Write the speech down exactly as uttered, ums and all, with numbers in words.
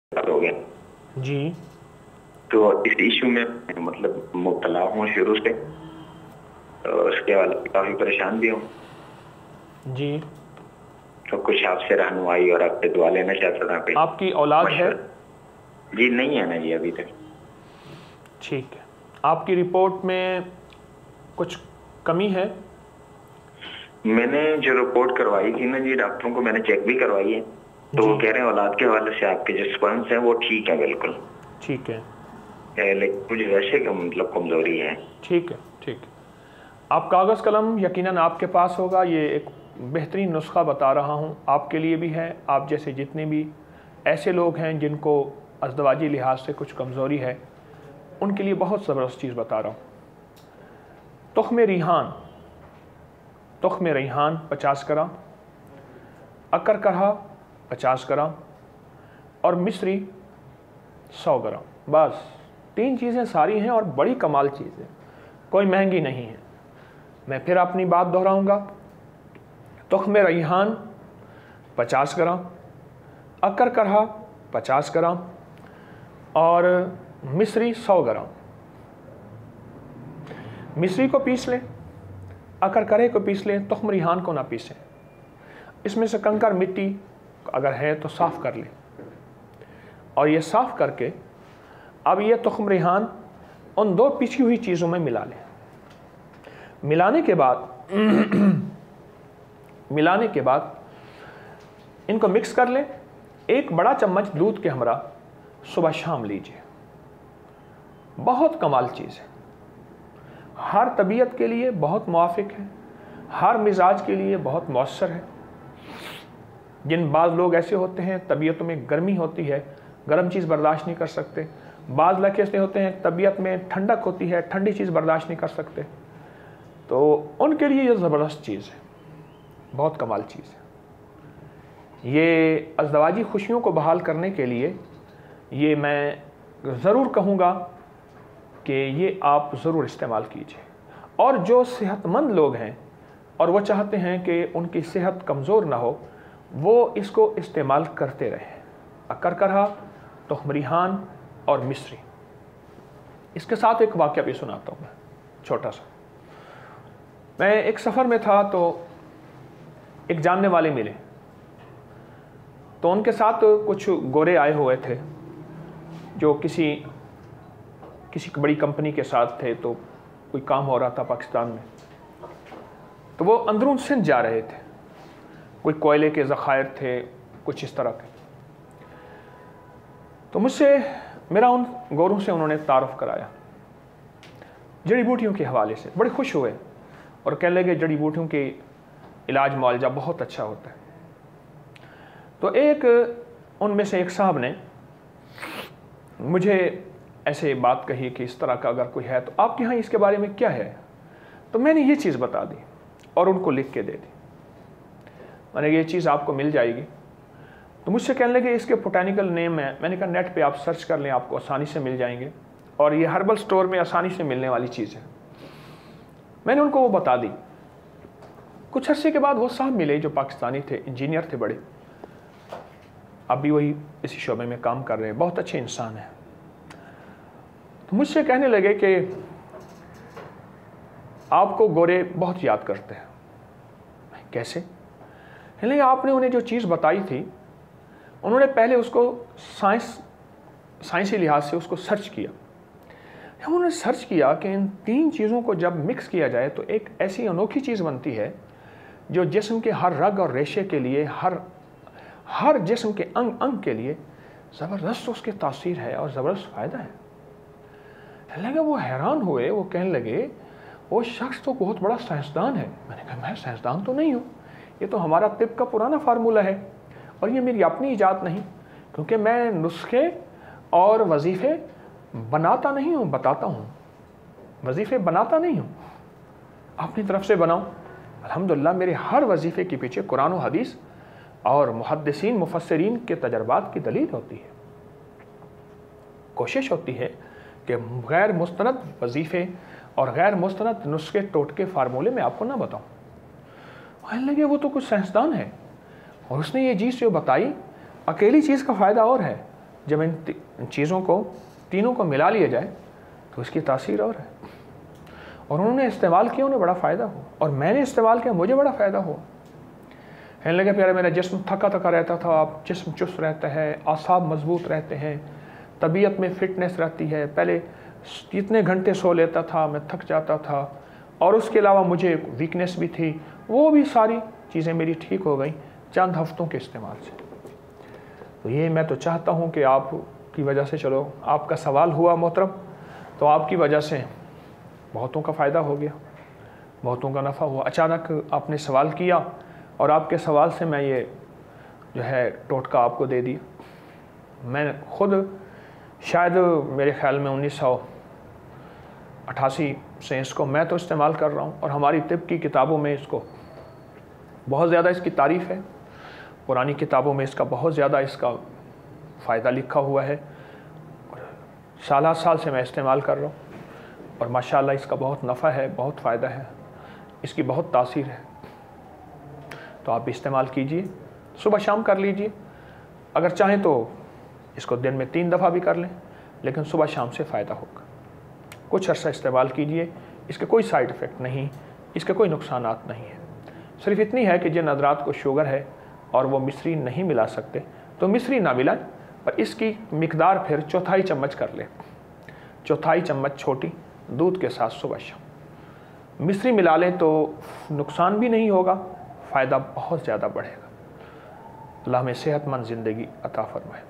ہو گیا جی تو اس ایشو میں مطلب مبتلا ہوں شروع سے، اس کے حوالے سے کافی پریشان بھی ہوں. جی تو کچھ آپ سے رہنمائی اور آپ سے دعا لینا چاہتا تھا. کوئی آپ کی اولاد ہے؟ جی نہیں ہے نا جی ابھی تک. ٹھیک ہے. آپ کی رپورٹ میں کچھ کمی ہے؟ میں نے جو رپورٹ کروائی تھی نا جی ڈاکٹروں کو میں نے چیک بھی کروائی ہے، تو وہ کہہ رہے ہیں اولاد کے حوالے سے آپ کے جو سپرمس ہیں وہ ٹھیک ہے بالکل. ٹھیک ہے. لیکن مجھے ویسے کا مطلب کمزوری ہے. ٹھیک ہے ٹھیک ہے. آپ کاغذ قلم یقیناً آپ کے پاس ہوگا. یہ ایک بہترین نسخہ بتا رہا ہوں، آپ کے لیے بھی ہے، آپ جیسے جتنے بھی ایسے لوگ ہیں جن کو ازدواجی لحاظ سے کچھ کمزوری ہے ان کے لیے بہت زبردست چیز بتا رہا ہوں. تخم ریحان تخم ریحان پچاس گرام، اکر کرہا پچاس گرام اور مصری سو گرام. بس تین چیزیں ساری ہیں اور بڑی کمال چیز ہے، کوئی مہنگی نہیں ہے. میں پھر اپنی بات دہراؤں گا. تخم ریحان پچاس گرام، اکر کرہا پچاس گرام اور مصری سو گرام. مصری کو پیس لیں، اکر کرے کو پیس لیں، تخم ریحان کو نہ پیسیں. اس میں سے کنکر مٹی اگر ہے تو صاف کر لیں اور یہ صاف کر کے اب یہ تخم ریحان ان دو پیسی ہوئی چیزوں میں ملا لیں. ملانے کے بعد ملانے کے بعد ان کو مکس کر لیں. ایک بڑا چمچ دودھ کے ہمراہ صبح شام لیجیے. بہت کمال چیز ہے، ہر طبیعت کے لیے بہت موافق ہے، ہر مزاج کے لیے بہت مؤثر ہے. جن بعض لوگ ایسے ہوتے ہیں طبیعتوں میں گرمی ہوتی ہے، گرم چیز برداشت نہیں کر سکتے. بعض لوگ ایسے ہوتے ہیں طبیعت میں ٹھنڈک ہوتی ہے، ٹھنڈی چیز برداشت نہیں کر سکتے. تو ان کے لیے یہ زبردست چیز ہے، بہت کمال چیز ہے. یہ ازدواجی خوشیوں کو بحال کرنے کے لیے یہ میں ضرور کہوں گا کہ یہ آپ ضرور استعمال کیجیے. اور جو صحت مند لوگ ہیں اور وہ چاہتے ہیں کہ ان کی صحت کمزور نہ ہو، وہ اس کو استعمال کرتے رہیں. اکر کرہا، تخم ریحان اور مصری. اس کے ساتھ ایک واقعہ بھی سناتا ہوں میں چھوٹا سا. میں ایک سفر میں تھا تو ایک جاننے والے ملے، تو ان کے ساتھ کچھ گورے آئے ہوئے تھے جو کسی کسی بڑی کمپنی کے ساتھ تھے. تو کوئی کام ہو رہا تھا پاکستان میں، تو وہ اندرون سندھ جا رہے تھے. کوئی کوئلے کے ذخائر تھے، کچھ اس طرح کے. تو مجھ سے میرا ان گوروں سے انہوں نے تعارف کرایا جڑی بوٹیوں کے حوالے سے. بڑے خوش ہوئے اور کہنے لگے جڑی بوٹیوں کے علاج معالجہ بہت اچھا ہوتا ہے. تو ایک ان میں سے ایک صاحب نے مجھے ایسے بات کہی کہ اس طرح کا اگر کوئی ہے تو آپ کے ہاں اس کے بارے میں کیا ہے. تو میں نے یہ چیز بتا دی اور ان کو لکھ کے دے دی. میں نے یہ چیز آپ کو مل جائے گی. تو مجھ سے کہنے لگے اس کے بوٹینیکل نیم ہے. میں نے کہا نیٹ پہ آپ سرچ کر لیں، آپ کو آسانی سے مل جائیں گے اور یہ ہربل سٹور میں آسانی سے ملنے والی چیز ہے. میں نے ان کو وہ بتا دی. کچھ عرصے کے بعد وہ صاحب ملے جو پاکستانی تھے، انجینئر تھے بڑے، اب بھی وہی اسی شعبے میں کام کر رہے ہیں، بہت اچھے انسان ہیں. تو مجھ سے کہنے لگے کہ آپ کو گورے بہت یاد کرتے ہیں. کیسے؟ نہیں، آپ نے انہیں جو چیز بتائی تھی انہوں نے پہلے اس کو سائنس سائنسی لحاظ سے اس کو سرچ کیا. انہوں نے سرچ کیا کہ ان تین چیزوں کو جب مکس کیا جائے تو ایک ایسی انوکھی چیز بنتی ہے جو جسم کے ہر رگ اور ریشے کے لیے، ہر ہر جسم کے انگ انگ کے لیے زبردست اس کی تاثیر ہے اور زبردست فائدہ ہے. لگا وہ حیران ہوئے. وہ کہنے لگے وہ شخص تو بہت بڑا سائنسدان ہے. میں نے کہا میں سائنسدان تو نہیں ہوں، یہ تو ہمارا طب کا پرانا فارمولہ ہے اور یہ میری اپنی ایجاد نہیں، کیونکہ میں نسخے اور وظیفے بناتا نہیں ہوں، بتاتا ہوں. وظیفے بناتا نہیں ہوں، اپنی طرف سے بناؤں. الحمدللہ میرے ہر وظیفے کے پیچھے قرآن و حدیث اور محدثین مفسرین کے تجربات کی دلیل ہوتی ہے. کوشش ہوتی ہے کہ غیر مستند وظیفے اور غیر مستند نسخے ٹوٹکے فارمولے میں آپ کو نہ بتاؤں. کہنے لگے وہ تو کچھ سائنسدان ہے اور اس نے یہ چیز جو بتائی، اکیلی چیز کا فائدہ اور ہے جب ان چیزوں کو تینوں کو ملا لیا جائے تو اس کی تاثیر اور ہے. اور انہوں نے استعمال کیا, انہیں بڑا فائدہ ہو, اور میں نے استعمال کیا, مجھے بڑا فائدہ ہو. کہنے لگے پیارے میرا جسم تھکا تھکا رہتا تھا, اب جسم چست رہتا ہے, اعصاب مضبوط رہتے ہیں, طبیعت میں فٹنس رہتی ہے. پہلے جتنے گھنٹے سو لیتا تھا میں تھک جاتا تھا, اور اس کے علاوہ مجھے ویکنیس بھی تھی, وہ بھی ساری چیزیں میری ٹھیک ہو گئیں چند ہفتوں کے استعمال سے. تو یہ میں تو چاہتا ہوں کہ آپ کی وجہ سے, چلو آپ کا سوال ہوا محترم, تو آپ کی وجہ سے بہتوں کا فائدہ ہو گیا, بہتوں کا نفع ہوا. اچانک آپ نے سوال کیا اور آپ کے سوال سے میں یہ جو ہے ٹوٹکا آپ کو دے دیا. میں خود شاید میرے خیال میں انیس سو اٹھاسی سے اس کو میں تو استعمال کر رہا ہوں, اور ہماری طب کی کتابوں میں اس کو بہت زیادہ اس کی تعریف ہے, پرانی کتابوں میں اس کا بہت زیادہ اس کا فائدہ لکھا ہوا ہے. سالہ سال سے میں استعمال کر رہا ہوں, اور ماشاءاللہ اس کا بہت نفع ہے, بہت فائدہ ہے, اس کی بہت تاثیر ہے. تو آپ استعمال کیجئے, صبح شام کر لیجئے, اگر چاہیں تو اس کو دن میں تین دفعہ بھی کر لیں, لیکن صبح شام سے فائدہ ہوگا. کچھ عرصہ استعمال کیجئے, اس کے کوئی سائیڈ افیکٹ نہیں, اس کے کوئی نقصانات نہیں ہیں. صرف اتنی ہے کہ جن حضرات کو شوگر ہے اور وہ مصری نہیں ملا سکتے تو مصری نہ ملائیں, پر اس کی مقدار پھر چوتھائی چمچ کر لیں, چوتھائی چمچ چھوٹی دودھ کے ساتھ صبح شام. مصری ملا لیں تو نقصان بھی نہیں ہوگا, فائدہ بہت زیادہ بڑھے گا. اللہ ہمیں صحت مند زندگی عطا فرمائے.